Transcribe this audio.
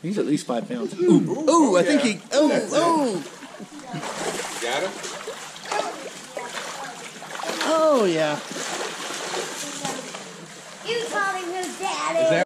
He's at least 5 pounds. Ooh, I think he. Oh. Got him? Oh, yeah. You call him his daddy.